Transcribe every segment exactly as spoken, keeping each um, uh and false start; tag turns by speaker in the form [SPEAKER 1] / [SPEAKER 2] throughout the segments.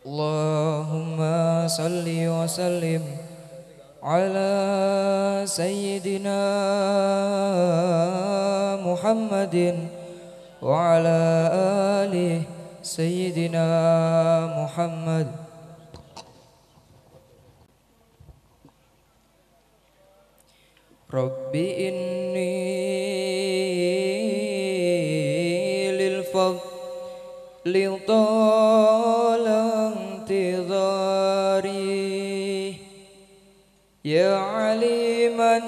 [SPEAKER 1] اللهم صل وسلم على سيدنا محمد وعلى آله سيدنا محمد. ربي إني للفضل طال انتظاري يا عليما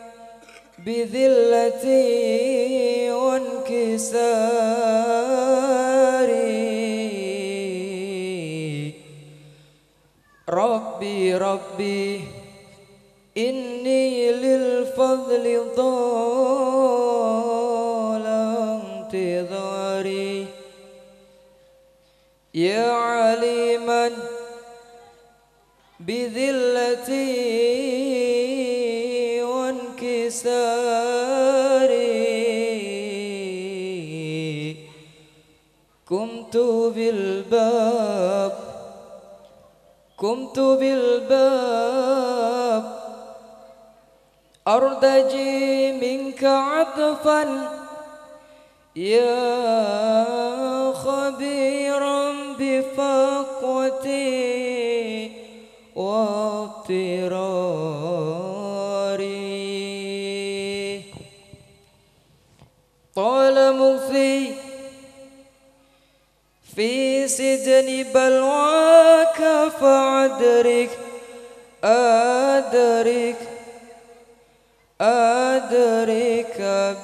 [SPEAKER 1] بذلتي وانكساري. ربي ربي إني للفضل طال انتظاري يا عليما بذلتي وانكساري. قمت بالباب قمت بالباب أرتجي منك عطفا يا خبيرا بفقوتي واضطراري. طال مكثي في سجن بلواك فأدرك أدرك أدرك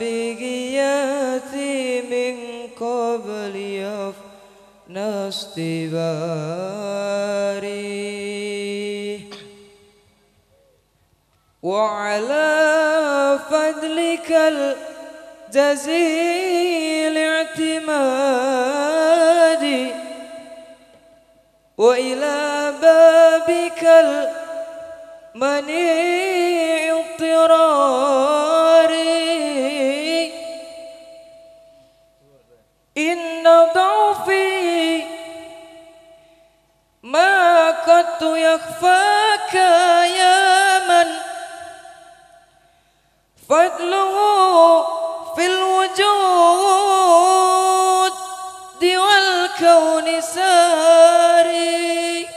[SPEAKER 1] بغياثي من قبل يفنى استباري. وعلى فضلك الجزيل اعتمادي وإلى بابك المنيع اضطراري. إن ضعفي ما قد يخفاك يا من فضله في الوجود والكون ساري.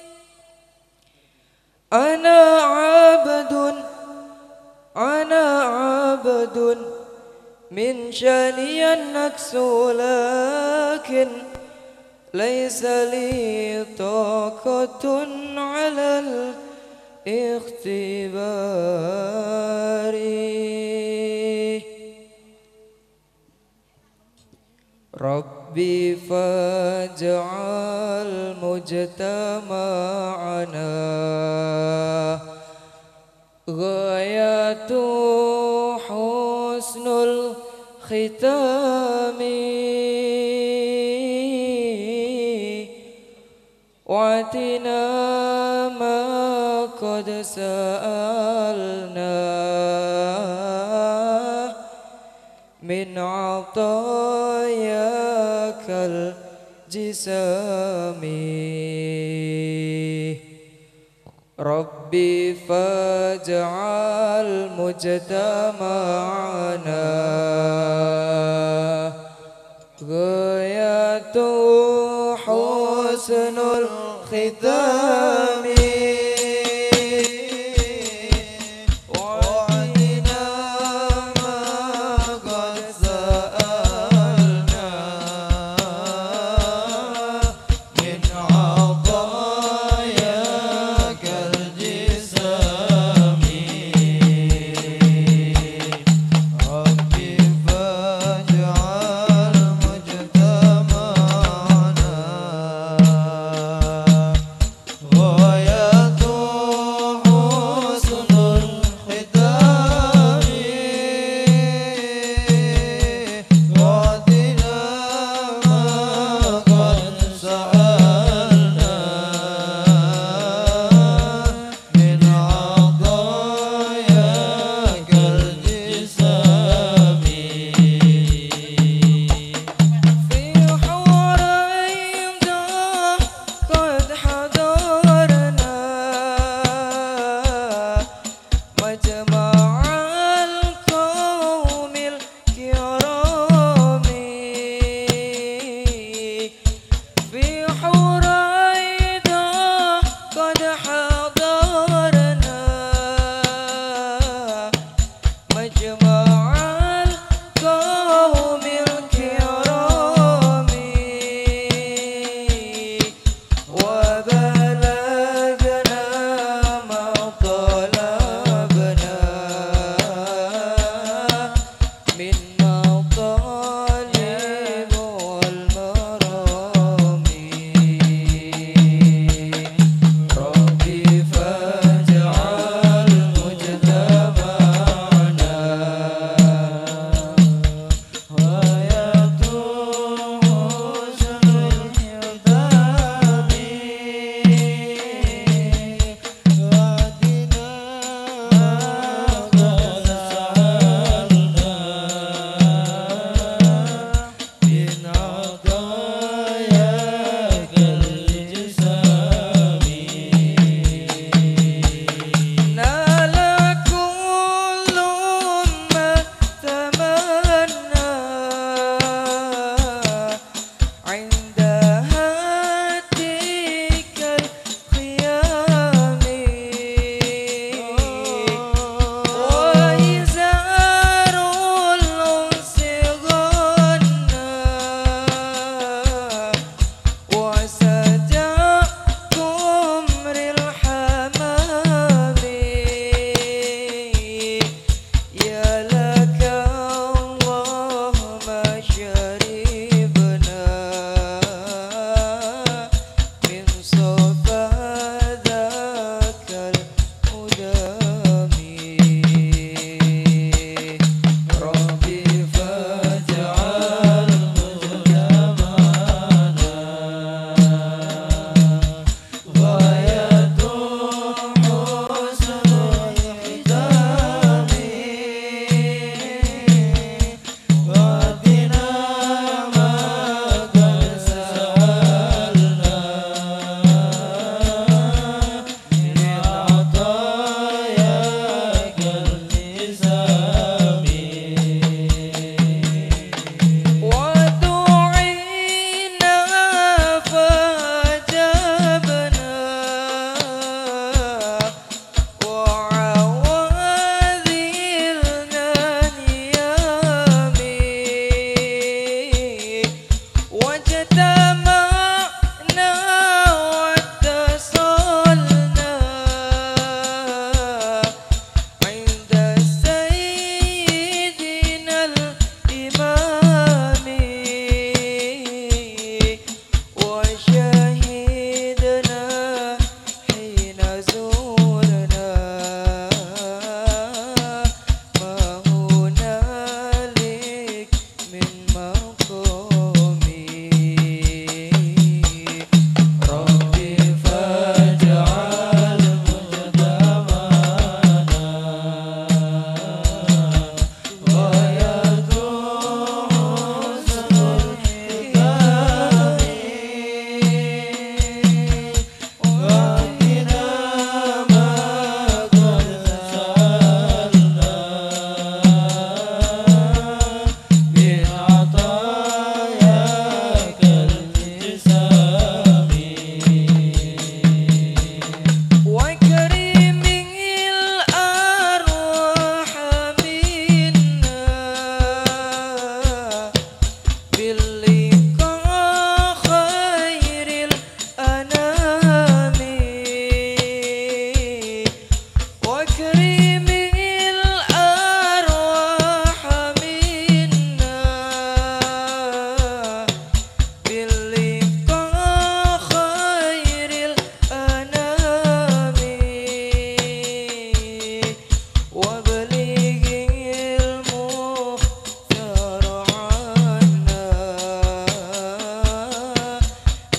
[SPEAKER 1] أنا عبد أنا عبد من شاني النكس لكن ليس لي طاقة على الاختبار. ربي فاجعل مجتمعنا غاية حسن الختام واتنا ما قد سألنا من عطاياك الجسام. ربي فاجعل مجتمعنا غاية حسن الختام
[SPEAKER 2] Oh yeah.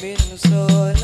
[SPEAKER 1] من صالح